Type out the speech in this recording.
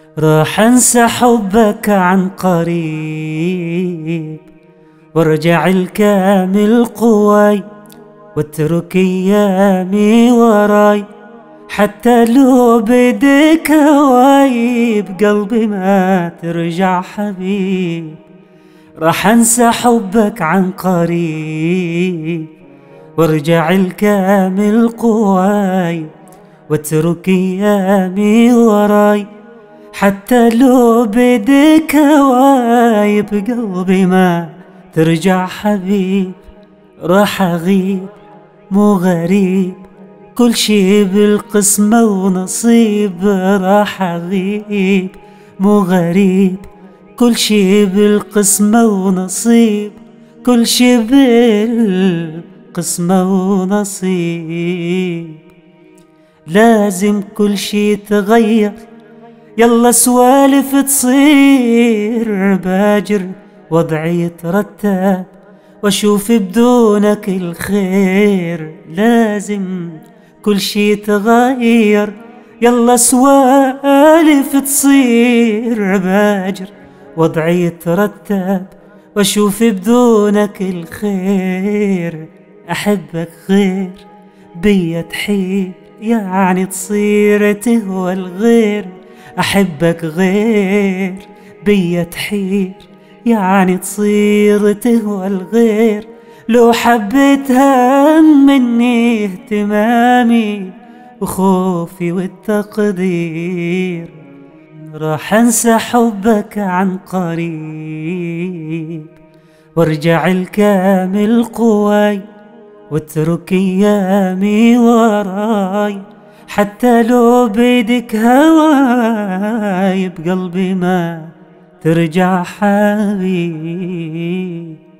راح انسى حبك عن قريب، وارجع الكامل قواي، واترك ايامي وراي. حتى لو بدك هواي بقلبي ما ترجع حبيب. راح انسى حبك عن قريب، وارجع الكامل قواي، واترك ايامي وراي. حتى لو بدك هواي بقلبي ما ترجع حبيب. راح اغيب مو غريب، كل شي بالقسمة ونصيب. راح اغيب مو غريب، كل شي بالقسمة ونصيب. كل شي بالقسمة ونصيب. لازم كل شي يتغير، يلا سوالف تصير. باجر وضعي يترتب، واشوف بدونك الخير. لازم كل شي يتغير، يلا سوالف تصير. باجر وضعي يترتب، واشوف بدونك الخير. احبك غير بيا تحير، يعني تصير تهوى الغير. احبك غير بيا تحير، يعني تصير تهوى الغير. لو حبيتها مني اهتمامي وخوفي والتقدير. راح انسى حبك عن قريب، وارجع الكامل قواي، واترك ايامي وراي. حتى لو بدك هواي بقلبي ما ترجع حبيب.